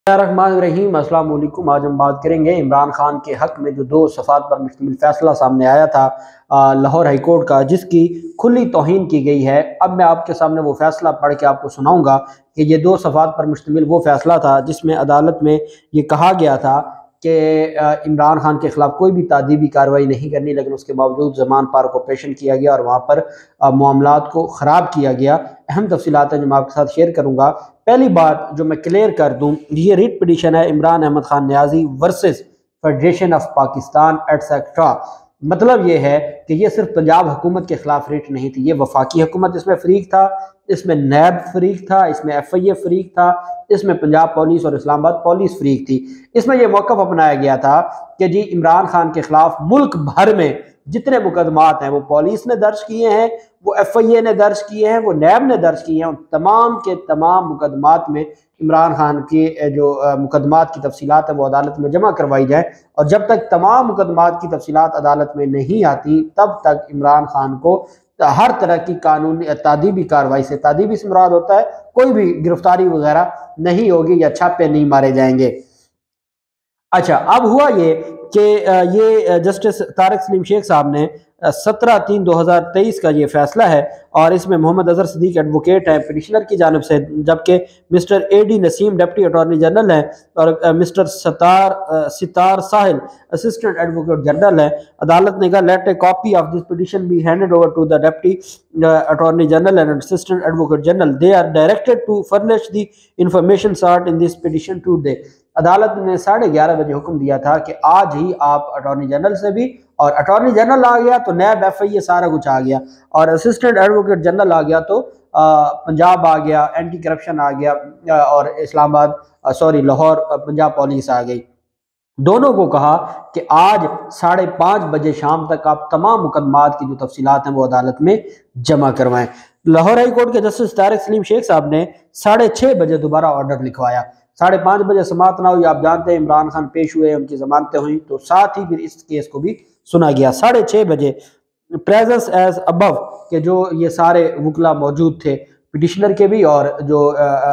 الرحمن الرحیم، السلام علیکم۔ آج ہم بات کریں گے عمران خان کے حق میں جو 2 صفحات پر مشتمل فیصلہ سامنے آیا تھا لاہور ہائی کورٹ کا، جس کی کھلی توہین کی گئی ہے۔ اب میں آپ کے سامنے وہ فیصلہ پڑھ کے آپ کو سناؤں گا کہ یہ 2 صفحات پر مشتمل وہ فیصلہ تھا جس میں عدالت میں یہ کہا گیا تھا کہ عمران خان کے خلاف کوئی بھی تعدیبی کارروائی نہیں کرنی، لیکن اس کے باوجود زمان پار کو آپریشن کیا گیا اور وہاں پر معاملات کو خراب کیا گیا۔ اہم تفصیلات ہیں جو میں آپ کے ساتھ شیئر کروں گا۔ پہلی بات جو میں کلیئر کر دوں، یہ ریٹ پٹیشن ہے Imran Ahmed Khan Niazi versus federation of Pakistan et cetera. مطلب یہ ہے کہ یہ صرف پنجاب حکومت کے خلاف ریٹ نہیں تھی، یہ وفاقی حکومت اس میں فریق تھا، اس میں نیب فریق تھا، اس میں ایف آئی اے فریق تھا، اس میں پنجاب پولیس اور اسلام آباد پولیس فریق تھی۔ اس میں یہ موقف اپنایا گیا تھا کہ جی عمران خان کے خلاف ملک بھر میں جتنے مقدمات ہیں وہ پولیس نے درج کیے ہیں، وہ ایف آئی اے نے درج کیے ہیں، وہ نیب نے درج کیے ہیں، ان تمام کے تمام مقدمات میں عمران خان کے جو مقدمات کی تفصیلات ہیں وہ عدالت میں جمع کروائی جائیں، اور جب تک تمام مقدمات کی تفصیلات عدالت میں نہیں آتی تب تک عمران خان کو ہر طرح کی قانونی تعدیبی کارروائی سے، تعدیبی سے مراد ہوتا ہے کوئی بھی گرفتاری وغیرہ نہیں ہوگی یا چھاپے نہیں مارے جائیں گے۔ اچھا، اب ہوا یہ کہ یہ جسٹس طارق سلیم شیخ صاحب نے 17/3/2023 کا یہ فیصلہ ہے، اور اس میں محمد اظہر صدیق ایڈوکیٹ ہیں پٹیشنر کی جانب سے، جبکہ mister A D Naseem deputy attorney general ہیں، اور mister Sattar Sahil assistant advocate general ہیں۔ عدالت نے کہا let a copy of this petition be handed over to the deputy attorney general and assistant advocate general, they are directed to furnish the information sought in this petition today. عدالت نے 11:30 بجے حکم دیا تھا کہ آج ہی آپ اٹارنی جنرل سے بھی، اور اٹارنی جنرل آ گیا تو نیب ایف آئی اے سارا کچھ آ گیا، اور اسسٹنٹ ایڈوکیٹ جنرل آ گیا تو پنجاب آ گیا، اینٹی کرپشن آ گیا، اور اسلام آباد لاہور پنجاب پولیس آ گئی۔ دونوں کو کہا کہ آج 5:30 بجے شام تک آپ تمام مقدمات کی جو تفصیلات ہیں وہ عدالت میں جمع کروائیں۔ لاہور ہائی کورٹ کے جسٹس طارق سلیم شیخ صاحب نے 6:30 بجے دوبارہ آرڈر لکھوایا۔ 5:30 بجے سماعت نہ ہوئی، آپ جانتے ہیں عمران خان پیش ہوئے، ان کی ضمانتیں ہوئیں، تو ساتھ ہی پھر اس کیس کو بھی سنا گیا۔ 6:30 بجے پریزنس ایز ابو، کہ جو یہ سارے وکلا موجود تھے، پٹیشنر کے بھی اور جو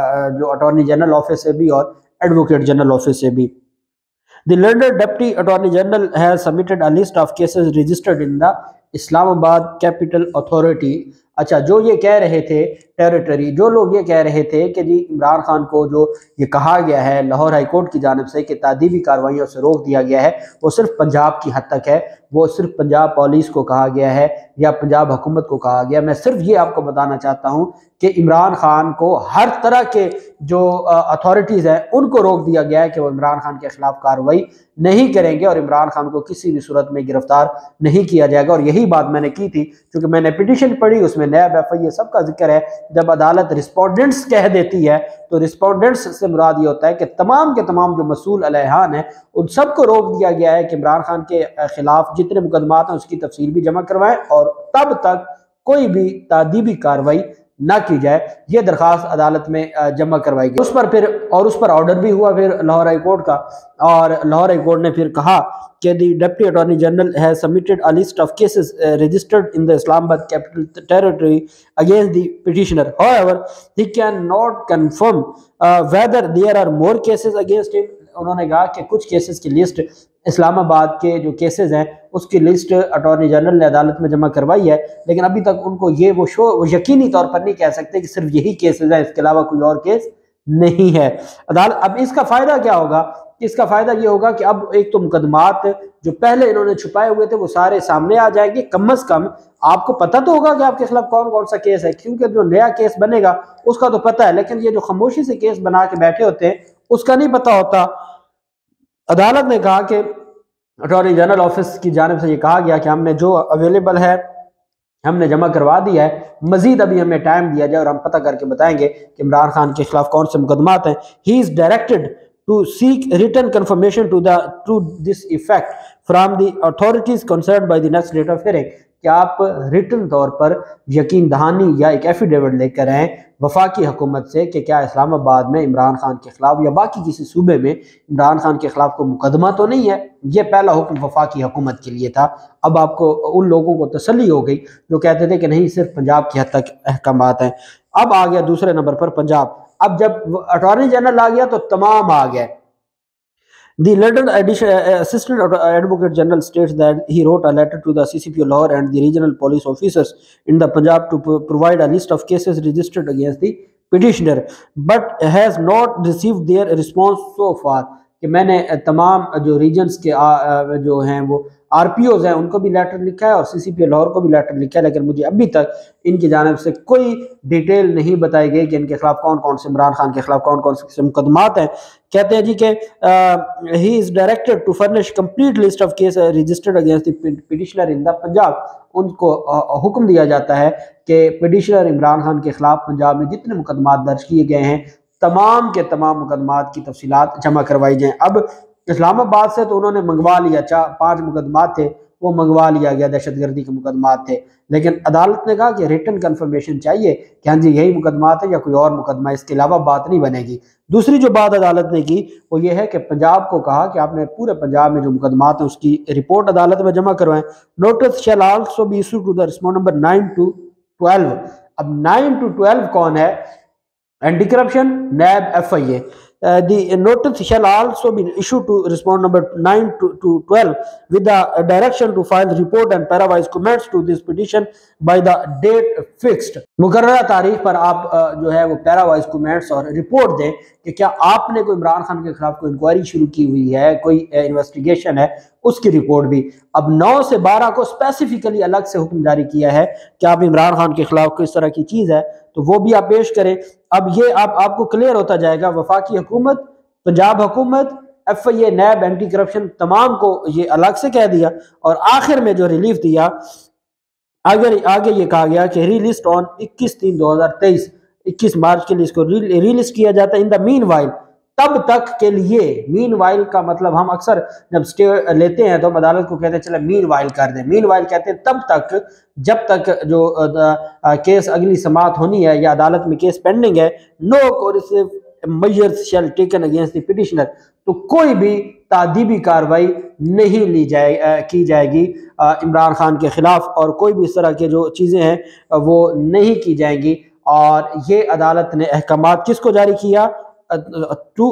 اٹارنی جنرل آفس سے بھی اور ایڈوکیٹ جنرل آفس سے بھی۔ The learned Deputy Attorney General has submitted a list of cases registered in the اسلام آباد کیپٹل اتھارٹی۔ اچھا، جو یہ کہہ رہے تھے ٹیریٹری، جو لوگ یہ کہہ رہے تھے کہ جی عمران خان کو جو یہ کہا گیا ہے لاہور ہائی کورٹ کی جانب سے کہ تعدیبی کارروائیوں سے روک دیا گیا ہے، وہ صرف پنجاب کی حد تک ہے، وہ صرف پنجاب پولیس کو کہا گیا ہے یا پنجاب حکومت کو کہا گیا۔ میں صرف یہ آپ کو بتانا چاہتا ہوں کہ عمران خان کو ہر طرح کے جو اتھارٹیز ہیں ان کو روک دیا گیا ہے کہ وہ عمران خان کے خلاف کارروائی نہیں کریں گے، اور عمران خان کو کسی بھی صورت میں گرفتار نہیں کیا جائے گا۔ اور یہی بات میں نے کی تھی، چونکہ میں نے پٹیشن پڑھی، اس میں نیب ایف آئی اے سب کا ذکر ہے۔ جب عدالت رسپونڈنٹس کہہ دیتی ہے تو رسپونڈنٹس سے مراد یہ ہوتا ہے کہ تمام کے تمام جو مسئول علیحان ہیں ان سب کو روک دیا گیا ہے کہ عمران خان کے خلاف جتنے مقدمات ہیں اس کی تفصیل بھی جمع کروائیں، اور تب تک کوئی بھی تعدیبی کارروائی نہ کی جائے۔ یہ درخواست عدالت میں جمع کروائی گئی، اس پر آرڈر بھی ہوا پھر لاہور ہائی کورٹ کا، اور لاہور ہائی کورٹ نے پھر کہا کہ the deputy attorney general has submitted a list of cases registered in the Islamabad capital territory against the petitioner. However, he cannot confirm whether there are more cases against him. انہوں نے کہا کہ کچھ cases کی list, اسلام آباد کے جو cases ہیں اس کی لسٹ اٹارنی جنرل نے عدالت میں جمع کروائی ہے، لیکن ابھی تک ان کو یہ وہ یقینی طور پر نہیں کہہ سکتے کہ صرف یہی کیسز ہیں، اس کے علاوہ کوئی اور کیس نہیں ہے۔ اب اس کا فائدہ کیا ہوگا؟ اس کا فائدہ یہ ہوگا کہ اب ایک تو مقدمات جو پہلے انہوں نے چھپائے ہوئے تھے وہ سارے سامنے آ جائیں گے۔ کم از کم آپ کو پتہ تو ہوگا کہ آپ کے خلاف کون کون سا کیس ہے، کیونکہ جو نیا کیس بنے گا اس کا تو پتہ ہے، لیکن یہ جو خاموشی سے کیس بنا کے بیٹھے ہوتے ہیں اس کا نہیں پتہ ہوتا۔ عدالت نے کہا کہ اٹارنی جنرل آفس کی جانب سے یہ کہا گیا کہ ہم نے جو اویلیبل ہے ہم نے جمع کروا دیا ہے، مزید ابھی ہمیں ٹائم دیا جائے اور ہم پتہ کر کے بتائیں گے کہ عمران خان کے خلاف کون سے مقدمات ہیں۔ He is directed to seek written confirmation to this effect from the authorities concerned by the next date of hearing, کہ آپ ریٹن طور پر یقین دہانی یا ایک ایفیڈیوٹ لے کر آئیں وفاقی حکومت سے کہ کیا اسلام آباد میں عمران خان کے خلاف یا باقی کسی صوبے میں عمران خان کے خلاف کوئی مقدمہ تو نہیں ہے۔ یہ پہلا حکم وفاقی حکومت کے لیے تھا۔ اب آپ کو ان لوگوں کو تسلی ہو گئی جو کہتے تھے کہ نہیں صرف پنجاب کی حد تک احکامات ہیں۔ اب آ گیا دوسرے نمبر پر پنجاب۔ اب جب اٹارنی جنرل آ گیا تو تمام آ گئے. The London Assistant Advocate General states that he wrote a letter to the CCP of Lahore and the regional police officers in the Punjab to provide a list of cases registered against the petitioner, but has not received their response so far. کہ میں نے تمام جو regions کے جو ہیں وہ R P Os ہیں ان کو بھی لیٹر لکھا ہے اور سی سی پی لاہور کو بھی لیٹر لکھا ہے، لیکن مجھے ابھی تک ان کی جانب سے کوئی ڈیٹیل نہیں بتائی گئی کہ ان کے خلاف کون کون سے، عمران خان کے خلاف کون کون سے مقدمات ہیں. کہتے ہیں جی کہ he is directed to furnish complete list of case registered against the petitioner in the Punjab. ان کو حکم دیا جاتا ہے کہ پٹیشنر عمران خان کے خلاف پنجاب میں جتنے مقدمات درج کیے گئے ہیں تمام کے تمام مقدمات کی تفصیلات جمع کروائی جائیں. اب اسلام آباد سے تو انہوں نے منگوا لیا، 5 مقدمات تھے وہ منگوا لیا گیا، دہشت گردی کے مقدمات تھے، لیکن عدالت نے کہا کہ ریٹن کنفرمیشن چاہیے کہ ہاں جی یہی مقدمات ہے یا کوئی اور مقدمہ، اس کے علاوہ بات نہیں بنے گی. دوسری جو بات عدالت نے کی وہ یہ ہے کہ پنجاب کو کہا کہ آپ نے پورے پنجاب میں جو مقدمات ہیں اس کی رپورٹ عدالت میں جمع کروائیں. Notice shall also be issued to the respond number 9 to 12. اب 9 to 12 کون ہے؟ Anti corruption, NAB, F I A. The notice shall also be issued to respond number 9 to 12 with the direction to file report and parawise comments to this petition by the date fixed. مقررہ تاریخ پر آپ جو ہے وہ پیراوائز comments اور report دیں کہ کیا آپ نے کوئی عمران خان کے خلاف کوئی انکوائری شروع کی ہوئی ہے، کوئی انویسٹیگیشن ہے، اس کی رپورٹ بھی. اب 9 سے 12 کو اسپیسیفکلی الگ سے حکم جاری کیا ہے کہ آپ عمران خان کے خلاف کوئی اس طرح کی چیز ہے تو وہ بھی آپ پیش کریں. اب یہ آپ کو کلیئر ہوتا جائے گا، وفاقی حکومت، پنجاب حکومت، F I A, NAB, anti corruption تمام کو یہ الگ سے کہہ دیا. اور آخر میں جو ریلیف دیا، آگے یہ کہا گیا کہ ری لسٹ آن 21/3/2023، 21 مارچ کے لیے اس کو ری لسٹ کیا جاتا ہے. ان دا مین وائل، تب تک کے لیے. مین وائل کا مطلب ہم اکثر جب سٹے لیتے ہیں تو ہم عدالت کو کہتے ہیں چلے مین وائل کر دیں. مین وائل کہتے ہیں تب تک جب تک جو کیس اگلی سماعت ہونی ہے یا عدالت میں کیس پینڈنگ ہے. No coercive measures shall taken against the petitioner, تو کوئی بھی تعدیبی کاروائی نہیں کی جائے گی عمران خان کے خلاف، اور کوئی بھی اس طرح کے جو چیزیں ہیں وہ نہیں کی جائیں گی. اور یہ عدالت نے احکامات کس کو جاری کیا؟ ٹو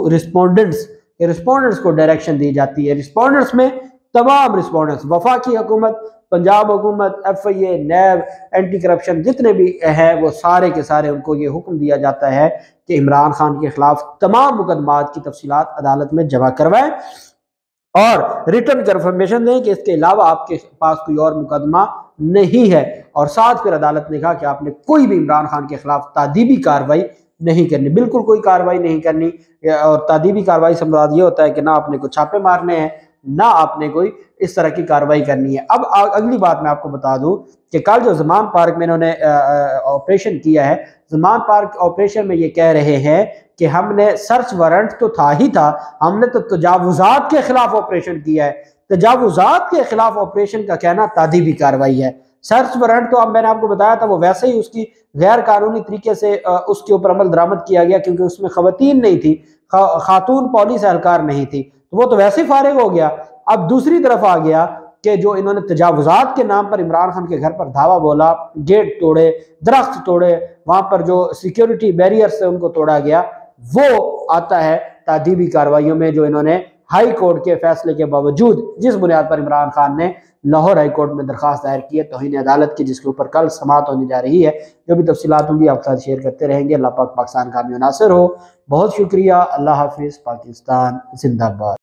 رسپونڈنٹس کو ڈائریکشن دی جاتی ہے. رسپونڈنٹس میں تمام رسپونڈنٹس، وفاقی حکومت، پنجاب حکومت، F I A, NAB, anti corruption جتنے بھی ہیں وہ سارے کے سارے ان کو یہ حکم دیا جاتا ہے کہ عمران خان کے خلاف تمام مقدمات کی تفصیلات عدالت میں جمع کروائیں اور ریٹن کنفرمیشن دیں کہ اس کے علاوہ آپ کے پاس کوئی اور مقدمہ نہیں ہے. اور ساتھ پھر عدالت نے کہا کہ آپ نے کوئی بھی عمران خان کے خلاف تعدیبی کاروائی نہیں کرنی، بالکل کوئی کاروائی نہیں کرنی. اور تعدیبی کاروائی سے مراد یہ ہوتا ہے کہ نہ آپ نے کوئی چھاپے مارنے ہیں، نہ آپ نے کوئی اس طرح کی کاروائی کرنی ہے. اب اگلی بات میں آپ کو بتا دوں کہ کل جو زمان پارک میں انہوں نے آپریشن کیا ہے، زمان پارک آپریشن میں یہ کہہ رہے ہیں کہ ہم نے سرچ وارنٹ تو تھا ہی تھا، ہم نے تو تجاوزات کے خلاف آپریشن کیا ہے. تجاوزات کے خلاف آپریشن کا کہنا تعدیبی کاروائی ہے. سرچ وارنٹ تو اب میں نے آپ کو بتایا تھا وہ ویسے ہی اس کی غیر قانونی طریقے سے اس کے اوپر عمل درآمد کیا گیا کیونکہ اس میں خواتین نہیں تھی، خاتون پولیس اہلکار نہیں تھی، تو وہ تو ویسے ہی فارغ ہو گیا. اب دوسری طرف آ گیا کہ جو انہوں نے تجاوزات کے نام پر عمران خان کے گھر پر دھاوا بولا، گیٹ توڑے، درخت توڑے، وہاں پر جو سیکیورٹی بیریئر سے ان کو توڑا گیا، وہ آتا ہے تعدیبی کارروائیوں میں جو انہوں نے ہائی کورٹ کے فیصلے کے باوجود جس بنیاد پر عمران خان نے لاہور ہائی کورٹ میں درخواست دائر کی ہے توہین عدالت کی، جس کے اوپر کل سماعت ہونے جا رہی ہے. جو بھی تفصیلات ہوں گی آپ کے ساتھ شیئر کرتے رہیں گے. اللہ پاک پاکستان کامیاب ناصر ہو. بہت شکریہ. اللہ حافظ. پاکستان زندہ باد.